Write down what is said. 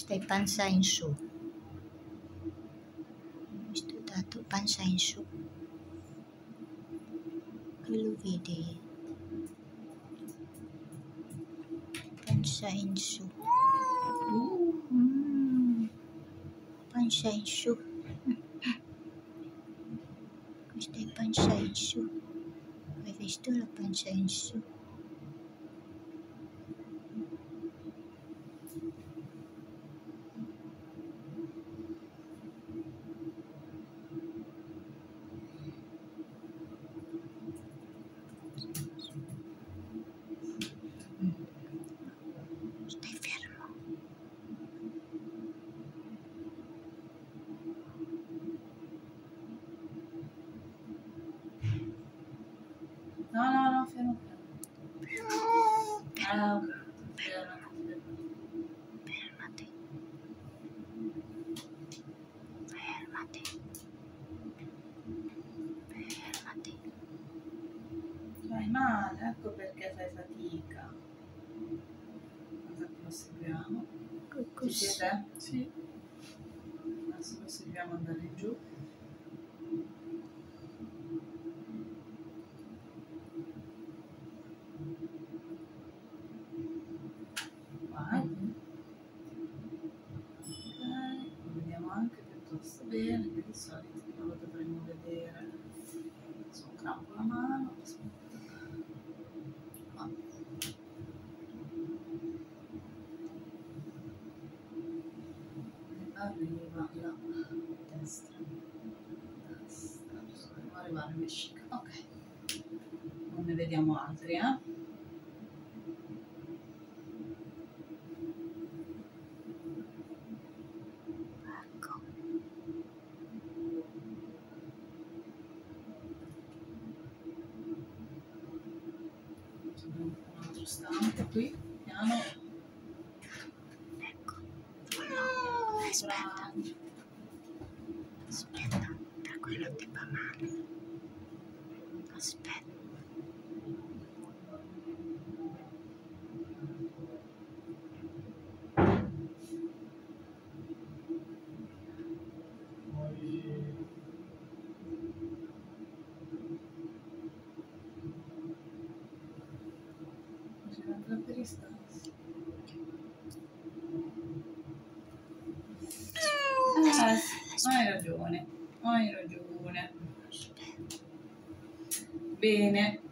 Stai pancia in su. Sto dato pancia in su. Che lo vedi? Pancia in su. Pancia in su. Questa è pancia in su. Hai visto la pancia in su? Stai fermo. No, fermo. Fermati. Fermati. Fai male, ecco perché fai fatica. Cosa proseguiamo? Ci siete? Sì. Adesso proseguiamo ad andare giù. Vai. Ok, lo vediamo anche piuttosto bene, che di solito non lo dovremmo vedere. Su un campo la mano. Aspetta. Qua. Arriva la destra. Dobbiamo arrivare in vescica. Ok. Non ne vediamo altri, eh? Ecco. Un altro stante qui, piano. Ecco. No, aspetta. Aspetta, per quello ti fa male. Aspetta. C'è un'altra peristanza. Hai ragione. Bene.